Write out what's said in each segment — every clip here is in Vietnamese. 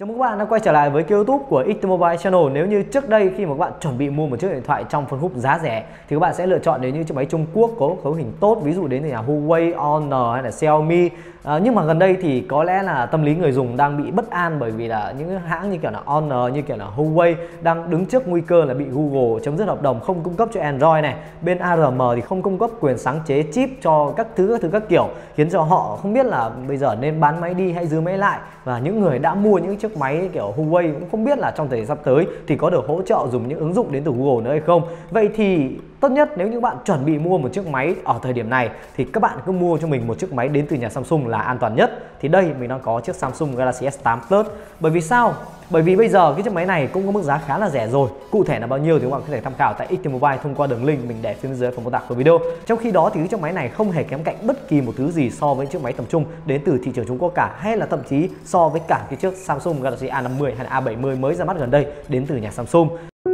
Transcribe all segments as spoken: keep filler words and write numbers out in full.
Chào mừng các bạn đã quay trở lại với kênh YouTube của Xtmobile Channel. Nếu như trước đây khi mà các bạn chuẩn bị mua một chiếc điện thoại trong phân khúc giá rẻ thì các bạn sẽ lựa chọn đến những chiếc máy Trung Quốc có cấu hình tốt, ví dụ đến từ nhà Huawei, Honor hay là Xiaomi. À, nhưng mà gần đây thì có lẽ là tâm lý người dùng đang bị bất an bởi vì là những hãng như kiểu là Honor, như kiểu là Huawei đang đứng trước nguy cơ là bị Google chấm dứt hợp đồng, không cung cấp cho Android này. Bên a rờ em thì không cung cấp quyền sáng chế chip cho các thứ các thứ các kiểu, khiến cho họ không biết là bây giờ nên bán máy đi hay giữ máy lại. Và những người đã mua những chiếc máy kiểu Huawei cũng không biết là trong thời gian sắp tới thì có được hỗ trợ dùng những ứng dụng đến từ Google nữa hay không. Vậy thì tốt nhất nếu như bạn chuẩn bị mua một chiếc máy ở thời điểm này thì các bạn cứ mua cho mình một chiếc máy đến từ nhà Samsung là an toàn nhất. Thì đây mình đang có chiếc Samsung Galaxy S tám Plus. Bởi vì sao? Bởi vì bây giờ cái chiếc máy này cũng có mức giá khá là rẻ rồi. Cụ thể là bao nhiêu thì các bạn có thể tham khảo tại Xtmobile thông qua đường link mình để phía bên dưới phần mô tả của video. Trong khi đó thì cái chiếc máy này không hề kém cạnh bất kỳ một thứ gì so với chiếc máy tầm trung đến từ thị trường Trung Quốc cả, hay là thậm chí so với cả cái chiếc Samsung Galaxy A năm mươi hay là A bảy mươi mới ra mắt gần đây đến từ nhà Samsung.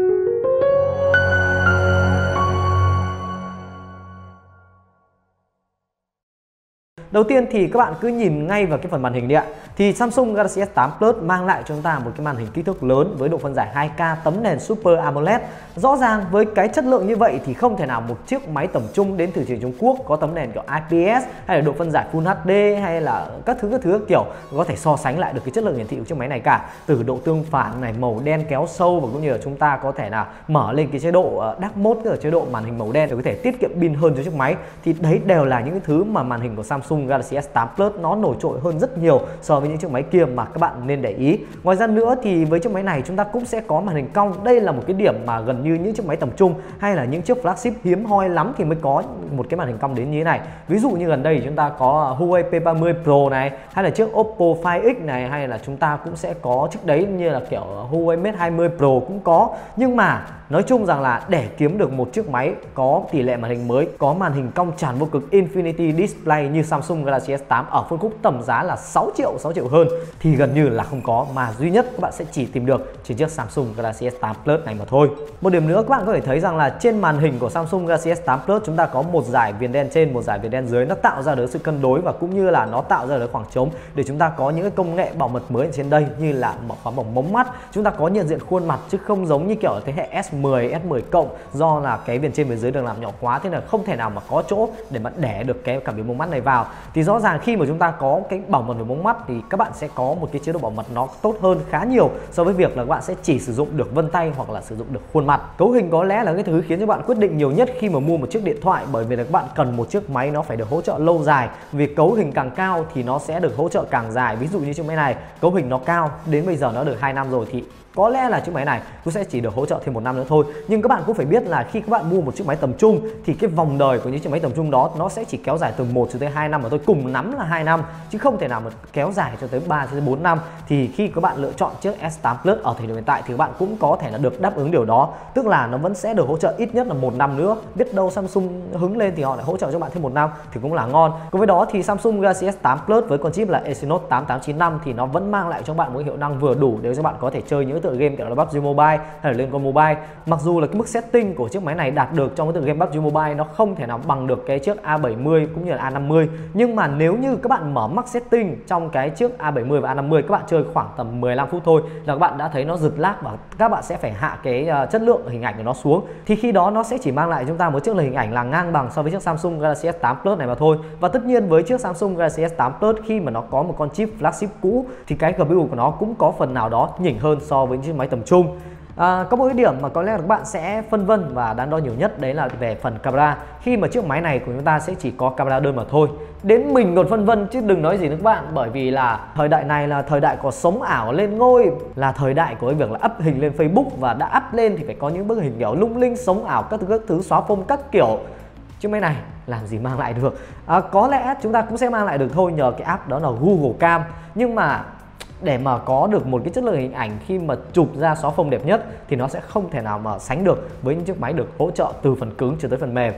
Đầu tiên thì các bạn cứ nhìn ngay vào cái phần màn hình đi ạ. Thì Samsung Galaxy S tám Plus mang lại cho chúng ta một cái màn hình kích thước lớn với độ phân giải hai K, tấm nền Super AMOLED. Rõ ràng với cái chất lượng như vậy thì không thể nào một chiếc máy tầm trung đến từ thị trường Trung Quốc có tấm nền kiểu I P S hay là độ phân giải Full hát đê hay là các thứ các thứ các kiểu có thể so sánh lại được cái chất lượng hiển thị của chiếc máy này cả. Từ độ tương phản này, màu đen kéo sâu, và cũng như là chúng ta có thể là mở lên cái chế độ Dark Mode, tức là chế độ màn hình màu đen để có thể tiết kiệm pin hơn cho chiếc máy. Thì đấy đều là những cái thứ mà màn hình của Samsung Galaxy S tám Plus nó nổi trội hơn rất nhiều so với những chiếc máy kia mà các bạn nên để ý. Ngoài ra nữa thì với chiếc máy này chúng ta cũng sẽ có màn hình cong. Đây là một cái điểm mà gần như những chiếc máy tầm trung hay là những chiếc flagship hiếm hoi lắm thì mới có một cái màn hình cong đến như thế này. Ví dụ như gần đây chúng ta có Huawei P ba mươi Pro này, hay là chiếc Oppo Find X này, hay là chúng ta cũng sẽ có trước đấy như là kiểu Huawei Mate hai mươi Pro cũng có. Nhưng mà nói chung rằng là để kiếm được một chiếc máy có tỷ lệ màn hình mới, có màn hình cong tràn vô cực Infinity Display như Samsung Galaxy S tám ở phân khúc tầm giá là sáu triệu, sáu triệu hơn thì gần như là không có, mà duy nhất các bạn sẽ chỉ tìm được trên chiếc Samsung Galaxy S tám Plus này mà thôi. Một điểm nữa các bạn có thể thấy rằng là trên màn hình của Samsung Galaxy S tám Plus chúng ta có một dải viền đen trên, một dải viền đen dưới, nó tạo ra được sự cân đối và cũng như là nó tạo ra được khoảng trống để chúng ta có những cái công nghệ bảo mật mới ở trên đây, như là mở khóa bỏng mống mắt, chúng ta có nhận diện khuôn mặt chứ không giống như kiểu thế hệ S mười, S mười cộng, do là cái viền trên viền dưới được làm nhỏ quá, thế là không thể nào mà có chỗ để mà để được cái cảm biến mống mắt này vào. Thì rõ ràng khi mà chúng ta có cái bảo mật về mống mắt thì các bạn sẽ có một cái chế độ bảo mật nó tốt hơn khá nhiều so với việc là các bạn sẽ chỉ sử dụng được vân tay hoặc là sử dụng được khuôn mặt. Cấu hình có lẽ là cái thứ khiến cho bạn quyết định nhiều nhất khi mà mua một chiếc điện thoại, bởi vì là các bạn cần một chiếc máy nó phải được hỗ trợ lâu dài. Vì cấu hình càng cao thì nó sẽ được hỗ trợ càng dài. Ví dụ như chiếc máy này cấu hình nó cao đến bây giờ nó được hai năm rồi thì có lẽ là chiếc máy này cũng sẽ chỉ được hỗ trợ thêm một năm nữa thôi. Nhưng các bạn cũng phải biết là khi các bạn mua một chiếc máy tầm trung thì cái vòng đời của những chiếc máy tầm trung đó nó sẽ chỉ kéo dài từ một cho tới hai năm mà thôi, cùng lắm là hai năm chứ không thể nào mà kéo dài cho tới ba cho tới bốn năm. Thì khi các bạn lựa chọn chiếc S tám Plus ở thời điểm hiện tại thì các bạn cũng có thể là được đáp ứng điều đó, tức là nó vẫn sẽ được hỗ trợ ít nhất là một năm nữa. Biết đâu Samsung hứng lên thì họ lại hỗ trợ cho bạn thêm một năm thì cũng là ngon. Cùng với đó thì Samsung Galaxy S tám Plus với con chip là Exynos tám tám chín năm thì nó vẫn mang lại cho bạn một hiệu năng vừa đủ để cho bạn có thể chơi những tựa game kiểu là pê u bê giê Mobile hay là Liên Quân Mobile. Mặc dù là cái mức setting của chiếc máy này đạt được trong cái tựa game pê u bê giê Mobile nó không thể nào bằng được cái chiếc A bảy mươi cũng như là A năm mươi, nhưng mà nếu như các bạn mở max setting trong cái chiếc A bảy mươi và A năm mươi, các bạn chơi khoảng tầm mười lăm phút thôi là các bạn đã thấy nó giật lag và các bạn sẽ phải hạ cái uh, chất lượng hình ảnh của nó xuống. Thì khi đó nó sẽ chỉ mang lại chúng ta một chiếc hình ảnh là ngang bằng so với chiếc Samsung Galaxy S tám Plus này mà thôi. Và tất nhiên với chiếc Samsung Galaxy S tám Plus khi mà nó có một con chip flagship cũ thì cái giê pê u của nó cũng có phần nào đó nhỉnh hơn so với những chiếc máy tầm trung. À, có một cái điểm mà có lẽ là các bạn sẽ phân vân và đắn đo nhiều nhất, đấy là về phần camera. Khi mà chiếc máy này của chúng ta sẽ chỉ có camera đơn mà thôi. Đến mình còn phân vân chứ đừng nói gì nữa các bạn, bởi vì là thời đại này là thời đại có sống ảo lên ngôi, là thời đại của cái việc là up hình lên Facebook, và đã up lên thì phải có những bức hình kiểu lung linh sống ảo các thứ các thứ xóa phông các kiểu. Chiếc máy này làm gì mang lại được. À, có lẽ chúng ta cũng sẽ mang lại được thôi nhờ cái app đó là Google Cam, nhưng mà để mà có được một cái chất lượng hình ảnh khi mà chụp ra xóa phông đẹp nhất thì nó sẽ không thể nào mà sánh được với những chiếc máy được hỗ trợ từ phần cứng cho tới phần mềm.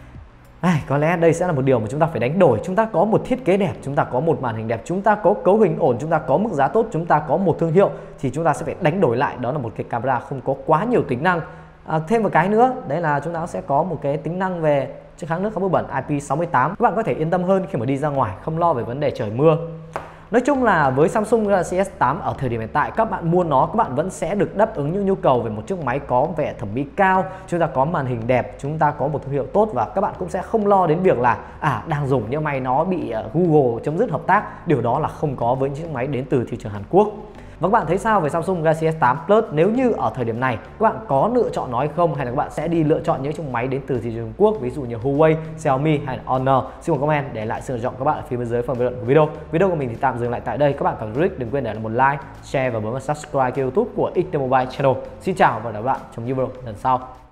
À, có lẽ đây sẽ là một điều mà chúng ta phải đánh đổi. Chúng ta có một thiết kế đẹp, chúng ta có một màn hình đẹp, chúng ta có cấu hình ổn, chúng ta có mức giá tốt, chúng ta có một thương hiệu, thì chúng ta sẽ phải đánh đổi lại đó là một cái camera không có quá nhiều tính năng. À, thêm một cái nữa đấy là chúng ta sẽ có một cái tính năng về chống kháng nước, kháng bụi bẩn I P sáu mươi tám. Các bạn có thể yên tâm hơn khi mà đi ra ngoài, không lo về vấn đề trời mưa. Nói chung là với Samsung Galaxy S tám ở thời điểm hiện tại, các bạn mua nó các bạn vẫn sẽ được đáp ứng những nhu cầu về một chiếc máy có vẻ thẩm mỹ cao, chúng ta có màn hình đẹp, chúng ta có một thương hiệu tốt và các bạn cũng sẽ không lo đến việc là à đang dùng nhưng may nó bị Google chấm dứt hợp tác. Điều đó là không có với những chiếc máy đến từ thị trường Hàn Quốc. Và các bạn thấy sao về Samsung Galaxy S tám Plus? Nếu như ở thời điểm này các bạn có lựa chọn nó hay không, hay là các bạn sẽ đi lựa chọn những chiếc máy đến từ thị trường Trung Quốc, ví dụ như Huawei, Xiaomi hay là Honor? Xin một comment để lại sự lựa chọn các bạn ở phía bên dưới phần bình luận của video. Video của mình thì tạm dừng lại tại đây. Các bạn cần click đừng quên để lại một like, share và bấm vào subscribe kênh YouTube của ích tê Mobile Channel. Xin chào và hẹn gặp lại trong những video lần sau.